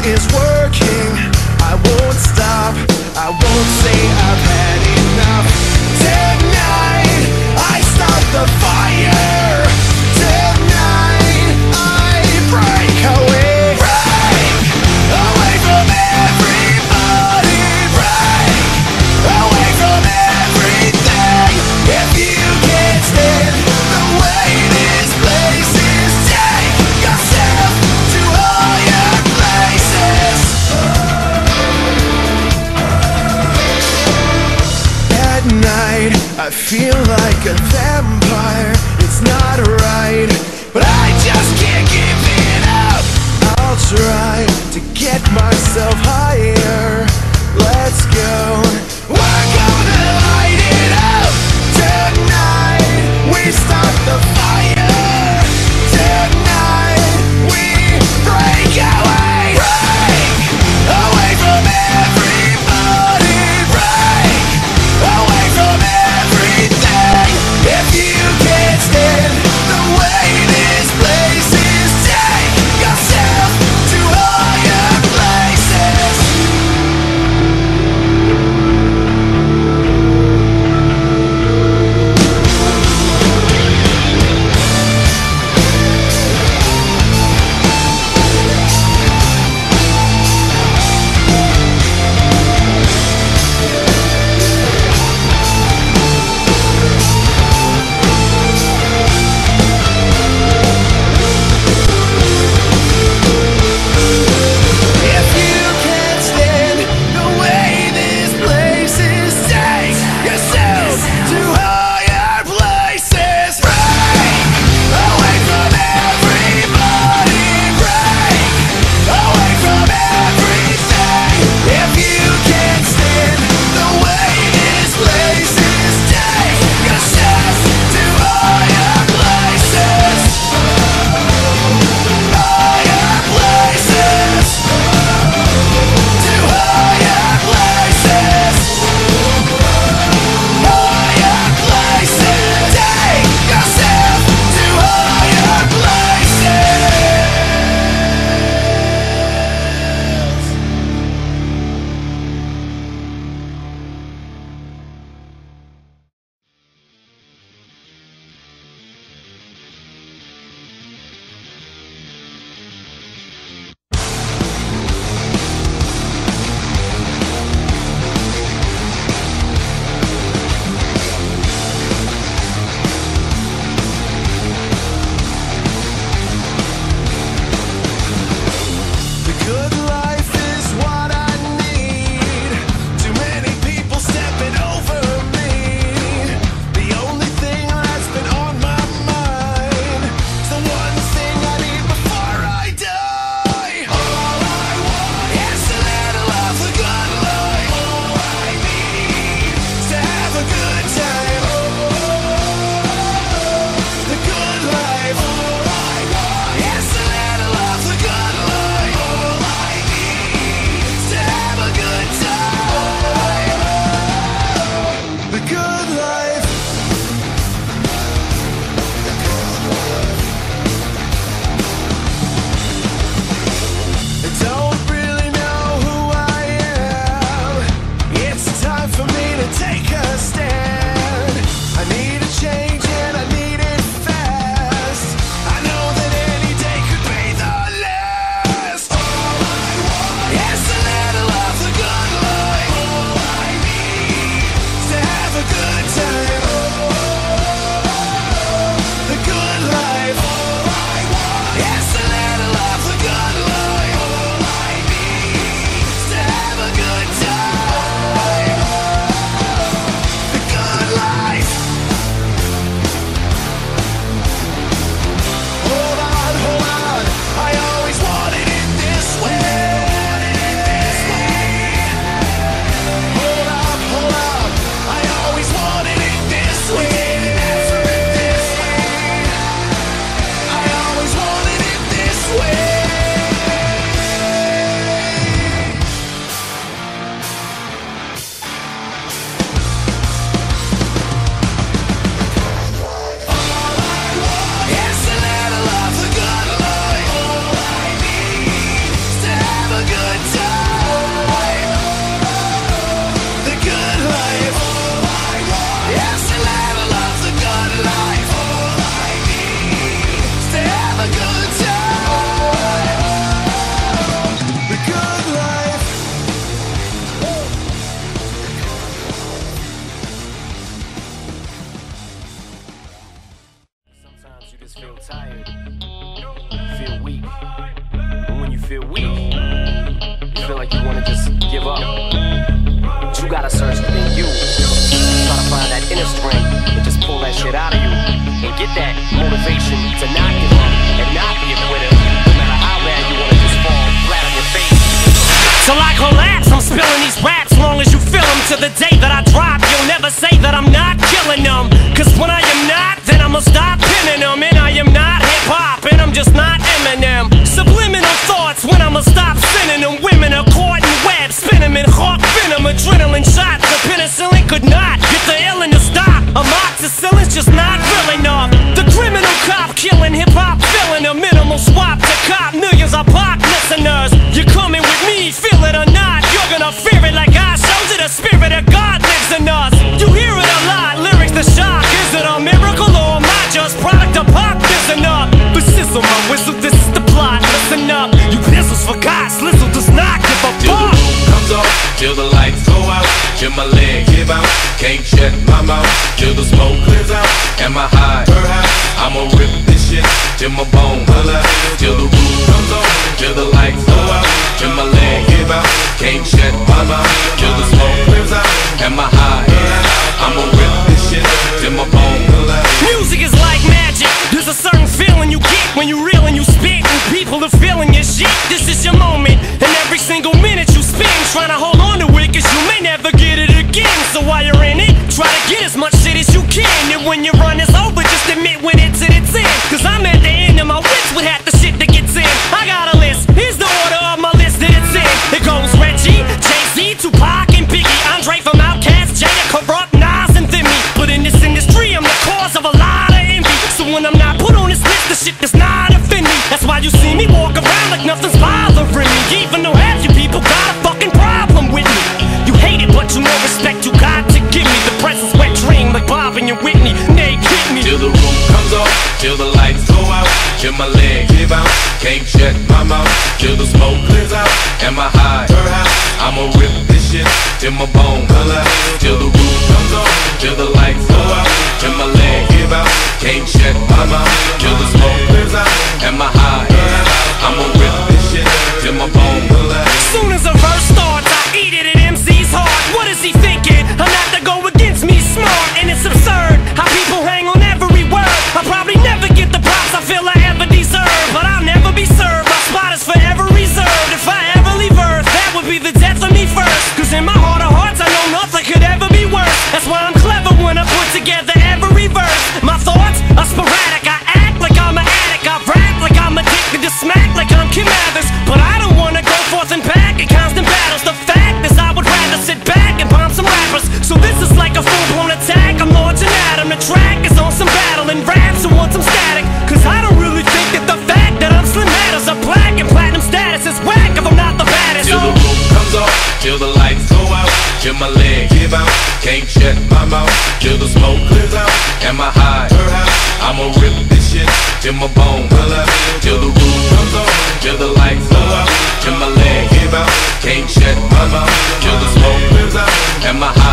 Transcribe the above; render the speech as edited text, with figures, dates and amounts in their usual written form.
is working. I won't stop, I won't say I've had enough. Tonight, I start the fire. Tonight, I break away. Break away from everybody. Break away from everything. If you can't stand the way this place is, take yourself to higher places. At night, I feel like a vampire. It's not right, but I just can't give it up. I'll try to get myself higher. Let's go. We're gonna light it up. Tonight, we start the fire. Tonight, we break away. Break away from everybody. Break away from everything. If you can't stand the way this place is, take yourself to higher places. option to not give up and not be a quitter, no matter how bad you wanna just fall flat on your face. Till I collapse, I'm spilling these raps long as you feel them. To the day that I drop, you'll never say that I'm not killing them. Cause when I am not, then I'ma stop pinning them. And I am not hip-hop, and I'm just not Eminem. Subliminal thoughts when I'ma stop sending them. Women are caught in webs, spin them in hawk venom. Adrenaline shots, the penicillin could not get the illin to stop. Amoxicillin's just not real enough. The criminal cop killing hip-hop, filling a minimal swap to cop millions of pop listeners. You're coming with me, feel it or not, you're gonna fear it like I showed you. The spirit of God lives in us. You hear it a lot, lyrics the shock. Is it a miracle or am I just product of pop? Listen up, but sizzle my whistle, this is the plot. Listen up, you pistols forgot, Slizzle does not give a till fuck. the roof comes off, till the lights go out, till my leg give out, can't shut my mouth, till the smoke clears out. Am I high? I'ma rip this shit till my bone holla. Till the roof comes off, till the lights go out, till my leg give out, can't shut my mouth, till the smoke clears out. Am I high? I'ma rip this shit till my bone holla. Music is like magic. There's a certain feeling you get when you reel and you spit, and people are feeling your shit. This is your moment, and every single minute you spend trying to hold on to it, cause you may never get it again. So while you're in it, try to get as much shit as you can. And when your run is over, just admit when it's in its end. Cause I'm at the end of my wits with half the shit that gets in. I got a list, here's the order of my list that it's in. It goes Reggie, Jay-Z, Tupac, and Biggie, Andre from Outkast, Jada, Corrupt, Nas, and Thimmy. But in this industry, I'm the cause of a lot of envy. So when I'm not put on this list, the shit does not offend me. That's why you see me walk around like nothing's bothering me, even though half you people got a fucking problem with me. You hate it, but you know respect you got to give me. The presence wet dream like Bob and your Whitney. Nate hit me till the roof comes off, till the lights go out, till my leg give out, can't shut my mouth, till the smoke clears out. Am I high? I'ma rip this shit till my bone holla. Till the roof comes off, till the lights go out, till my leg give out, can't shut my mouth, till the smoke clears out. Am I high? I'ma rip this shit till my bone holla. Soon as a verse starts, I eat it at MC's heart. What is he thinking? I'm not to go against me, smart, and it's absurd how people hang on every word. I'll probably never get the props I feel I ever deserve, but I'll never be served. My spot is forever reserved. If I ever leave Earth, that would be the death of me first. Cause in my heart of hearts, I know nothing could ever be worse. That's why I'm clever when I put together every verse. My thoughts are sporadic. I act like I'm an addict. I rap like I'm addicted to smack like I'm Kim Mathers. But I don't wanna go forth and back in constant battles. The fact is I would rather sit back and bomb some rappers. So this is like a full-blown attack. I'm launching at 'em. The track is on some battle and raps who want some static. Cause I don't really think that the fact that I'm Slim matters. A black and platinum status is whack if I'm not the baddest. Till the roof comes off, till the lights go out, till my leg give out, can't shut my mouth, till the smoke clears out. Am I high? I'ma rip this shit till my bone holla. Till the roof comes off, till the lights go out, till my leg give out, can't shut my mouth, till the smoke clears out. Am I high?